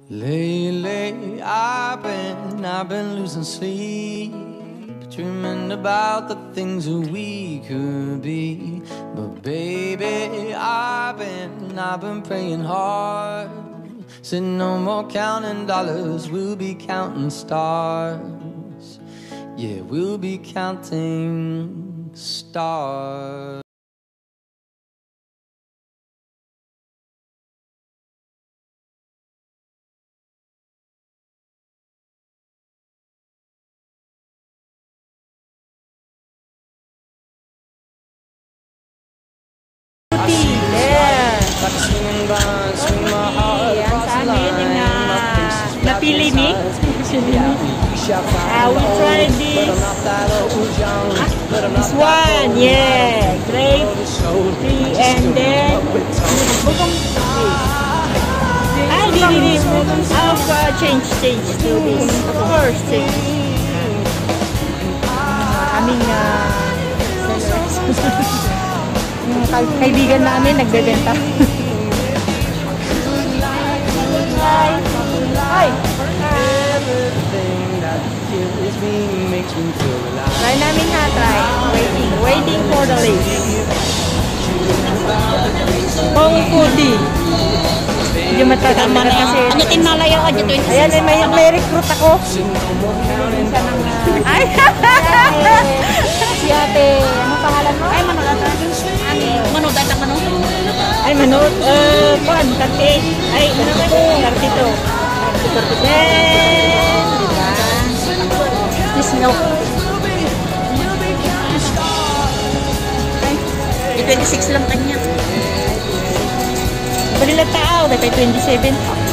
Lately I've been losing sleep, dreaming about the things that we could be. But baby, I've been praying hard. Said no more counting dollars, we'll be counting stars. Yeah, we'll be counting stars. Napili ni? I will try this. This one, yeah. Grape tea and then I'll change to this. Of course, aming kaibigan namin nagbebenta. Hi! Try namin ha, try. Waiting for the list. Pong foodie. Hindi matataman kasi. Ano tinalayo ka dito? Ayan, may recruit ako. Ay! Si ate, ano pangalan mo? Ay, manood. Manood at manood. Ay, manood. Kuan, 38. Ay, 32. 32. Diba? Please no. Ay, 26 lang kanya. Balila tao, dapat 27.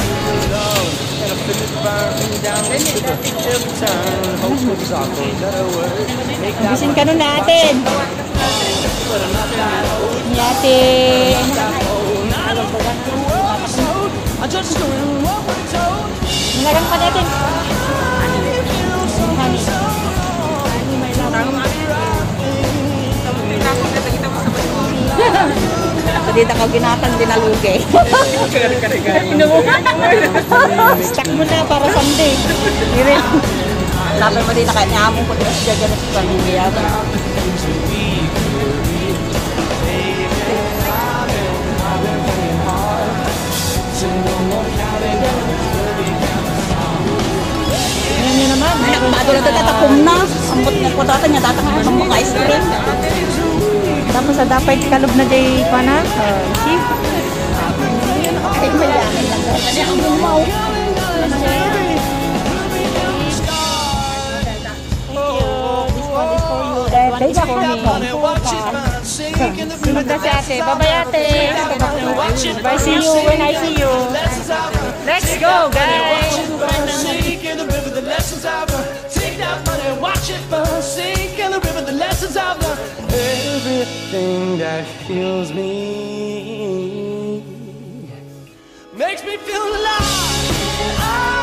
Bisin ka nun natin. Ni ate. Nalagang pa natin. Dito ka ginatang dinalugi. Stack mo na para Sunday. Sabi mo din na kanya mo kung siya ganun sa pamilya. Ayan nyo naman. Bago na tatakom na. Ambot na po data niya. Data nga ng mga ice cream. Tapos dapat kalob na day pa na. See? Ay, mayaman lang. Kasi ang bumaw. That is for me. Sunod na si ate. Bye-bye ate. Bye, see you when I see you. Let's go, guys! Everything that heals me makes me feel alive.